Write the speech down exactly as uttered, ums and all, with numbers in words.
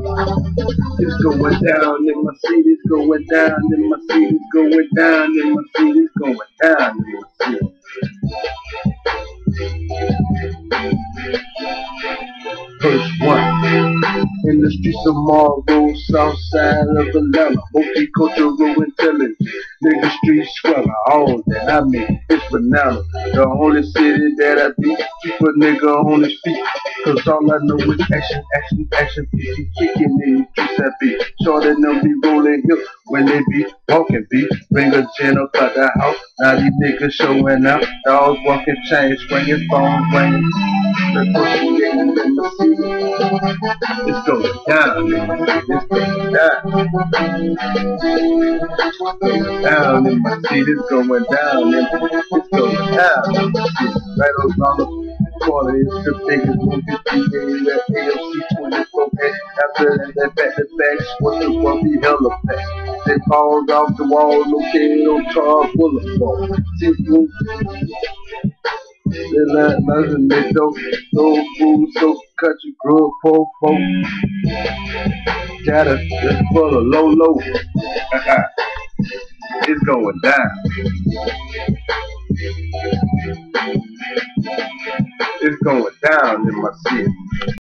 It's going down in my city, it's going down in my city, it's going down in my city, it's going down in my city. First one. In the streets of Marlboro, south side of Atlanta, multicultural intelligence, nigga street swagger, all that I mean, it's banana. The only city that I beat, keep a nigga on his feet. Cause all I know is action, action, action, be kicking in the streets I be. Sure that them be rolling hill when they be walking beat. Bring a gin up out the house, now these niggas showing out. Dogs walking chains, swinging, phones ringing. The pussy niggas in the city. It's going down, it's going down. Down in my seat, it's going down, it's going down. Right around the corner, it's the biggest movie theater in the A M C twenty-four X. After that, that back to back, what the fuck be hella packed. They falls off the wall, located on Charles Boulevard. See-through. They like nothing, they dope, soul food, so country, grub, po, po. Got it, it's for the low, low. It's going down. It's going down in my city.